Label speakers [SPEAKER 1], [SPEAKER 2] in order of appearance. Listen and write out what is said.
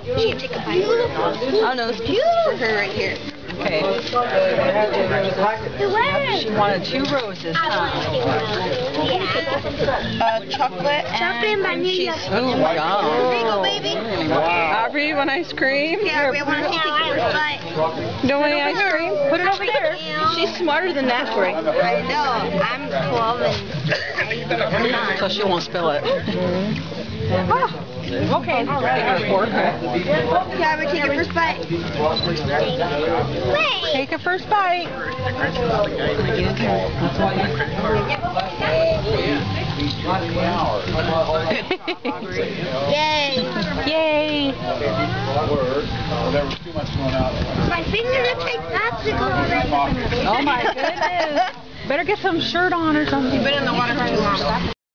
[SPEAKER 1] She can take a bite. Oh no, this piece is for her right here.
[SPEAKER 2] Okay. She wanted 2 roses, huh?
[SPEAKER 1] Chocolate and cheese.
[SPEAKER 2] Oh, God.
[SPEAKER 1] There you go, baby.
[SPEAKER 2] Aubrey, you want ice cream?
[SPEAKER 1] Yeah, we want to take your first bite.
[SPEAKER 2] You don't want any ice cream? Put it over there.
[SPEAKER 1] She's smarter than that, Aubrey. I know. I'm 12 and
[SPEAKER 2] So she won't spill it.
[SPEAKER 1] Okay.
[SPEAKER 2] All right.
[SPEAKER 1] Yeah, we take your first bite. Wait.
[SPEAKER 2] Take a first bite.
[SPEAKER 1] Yay.
[SPEAKER 2] Yay.
[SPEAKER 1] My fingertips popsicle.
[SPEAKER 2] Oh my goodness. Better get some shirt on or something.
[SPEAKER 1] You've been in the water for too long.